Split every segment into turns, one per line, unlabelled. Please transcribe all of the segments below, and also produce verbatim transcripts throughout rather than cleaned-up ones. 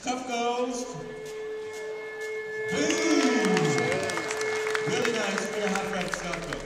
Tough girls. Boom. Really nice. We're gonna have red tough girls.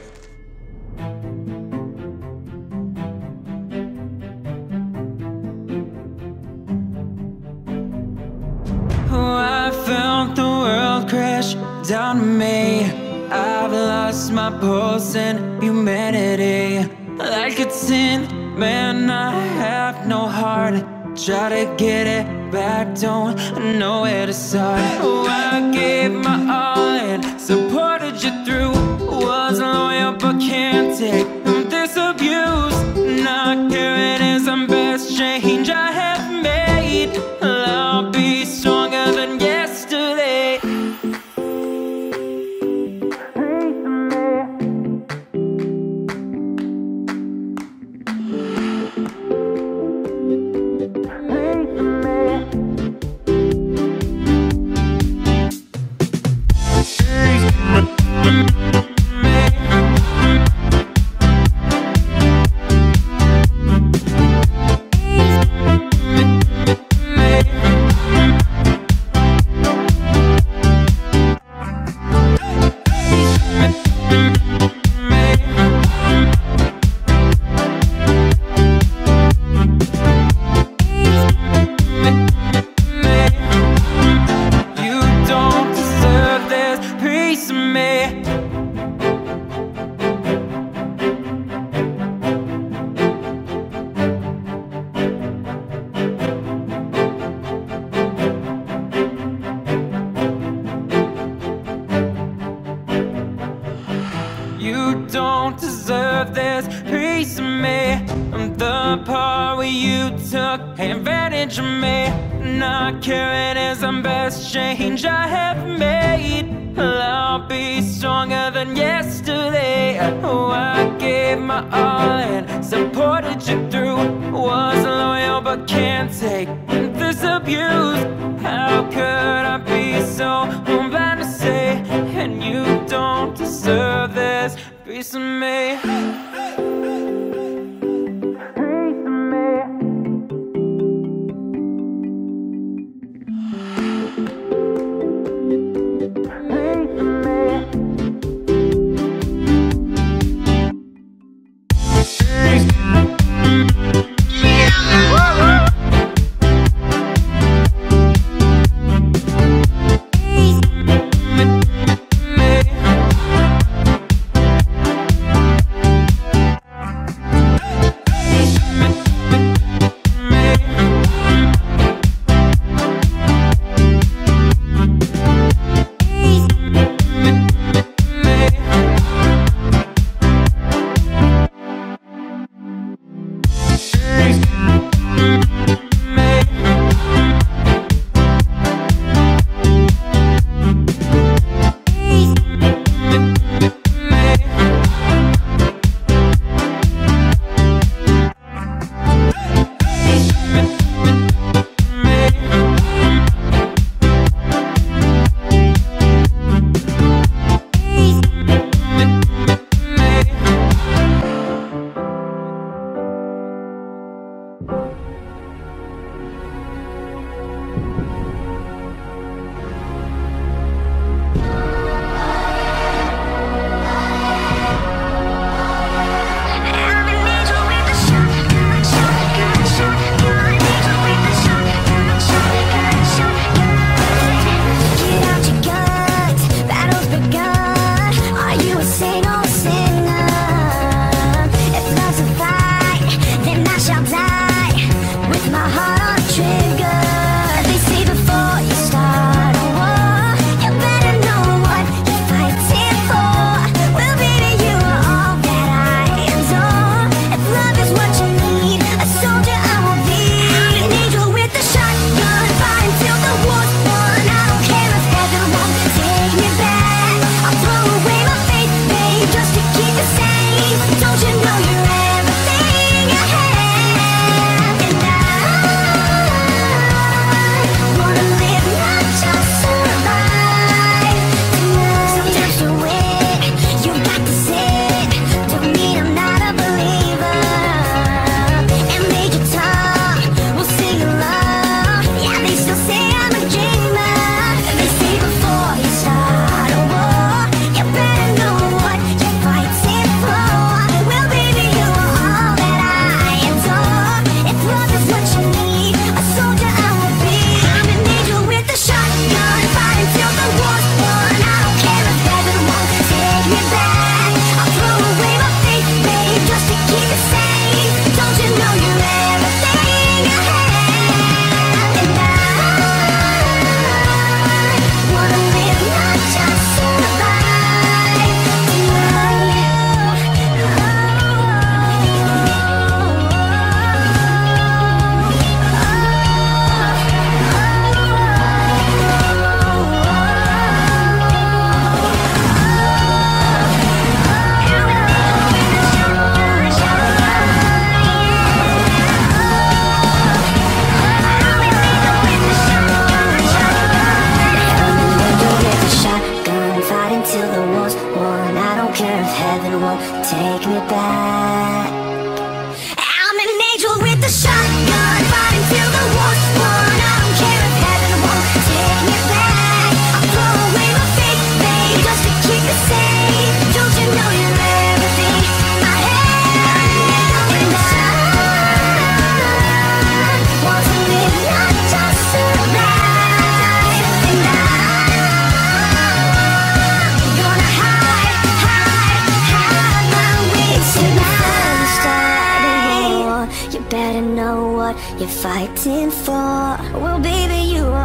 Oh, I felt the world crash down to me. I've lost my pulse and humanity. Like a tin man, I have no heart. Try to get it back, don't know where to start. Oh, I gave my all and supported you through. Was loyal but can't take this abuse. Not caring is the best change I have made. I'll be stronger than yesterday. You don't deserve this piece of me. I'm the part where you took advantage of me. Not caring is the best change I have made. I'll be stronger than yesterday. Oh, I gave my all and supported you through. Was loyal but can't take this abuse. How could I be so blind to say? And you don't deserve this piece of me.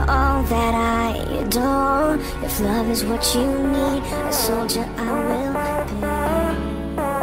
all that I adore. If love is what you need, a soldier I will be.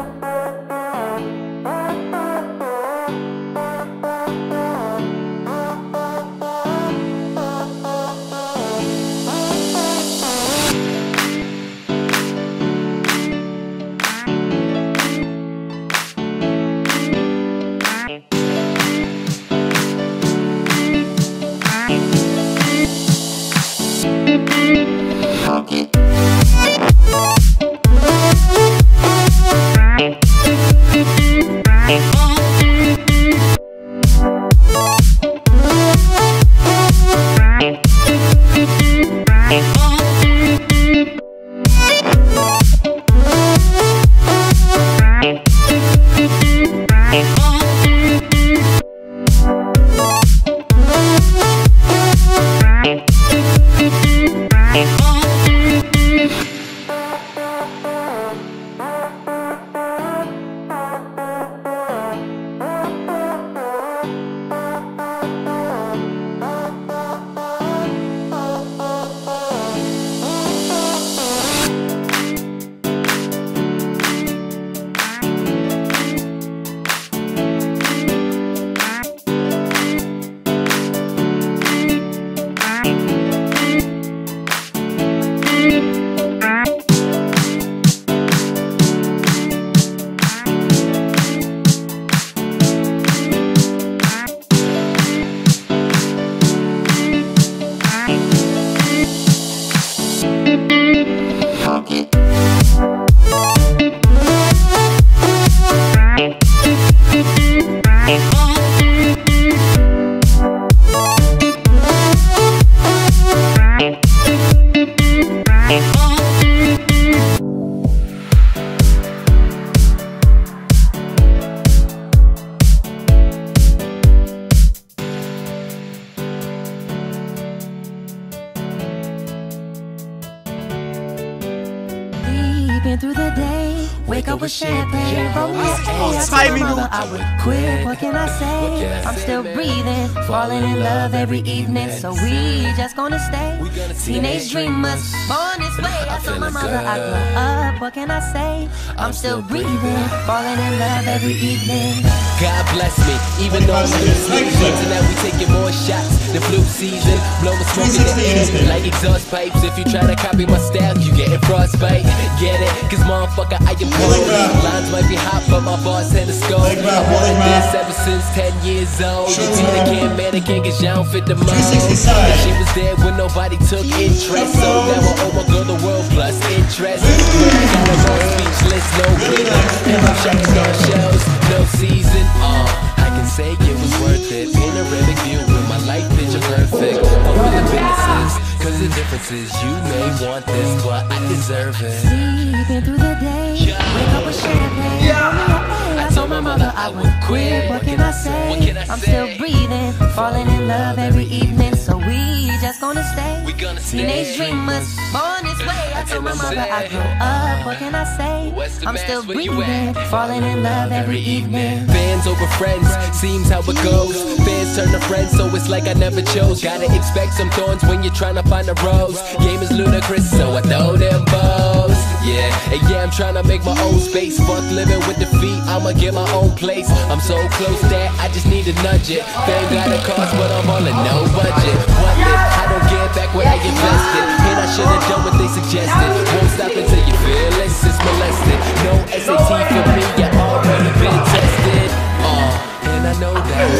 Through the day, wake up with champagne, roll me a A. I told my mother I would quit. What can I say? I'm still breathing, falling in love every evening. So we just gonna stay teenage dreamers, born this way. I told my mother I grow up. What can I say? I'm still breathing, falling in love every evening.
God bless me, even though I'm in the season. Tonight we taking more shots than flu season. Blowing smoke in the air like exhaust pipes. If you try to copy my style, you getting frostbite. Get it? Cause motherfucker, I am cold. Lines might be hot, but my boss had a scope. I wanted this ever since ten years old. You see the can, mannequin, cause y'all don't fit the mold. She was there when nobody took interest. So now I owe my girl the world plus interest. But I got her on speechless, no breathing. And I'm shutting down shows, no season. Uh, I can say it was worth it. Panoramic view with my life picture perfect. Open the businesses, cause the difference is you may want this, but I deserve it.
Sleeping through the day, wake up with champagne. Yeah. I told my mother I would quit. What can I say? I'm still breathing, falling in love every evening. So we just gonna stay teenage dreamers, born this way. I told my mother I grew up. What can I say? I'm still breathing, falling in love every evening.
Fans over friends, seems how it goes. Fans turn to friends, so it's like I never chose. Gotta expect some thorns when you're trying to find a rose. Game is ludicrous, so I throw them bows. Yeah, and yeah, I'm trying to make my own space. Fuck living with defeat, I'ma get my own place. I'm so close that I just need to nudge it. Fame got a cost, but I'm all in no budget. What if I don't get back what I invested? And I should've done what they suggested. Won't stop until you feel it's just molested. No S A T for me, you already been tested. Uh, and I know that I've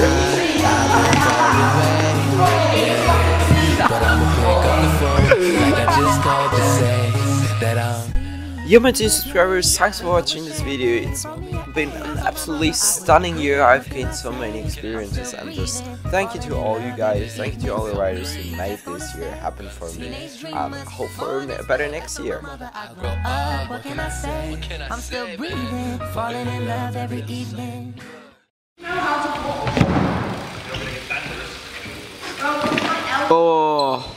been far away. Yeah, but I'ma pick up the phone like I just called to say that I'm.
Yo my dear subscribers, thanks for watching this video. It's been an absolutely stunning year. I've gained so many experiences, and just thank you to all you guys, thank you to all the riders who made this year happen for me. Um, hope for a better next year.
What can I say? I'm still breathing, falling in love every evening.
Oh.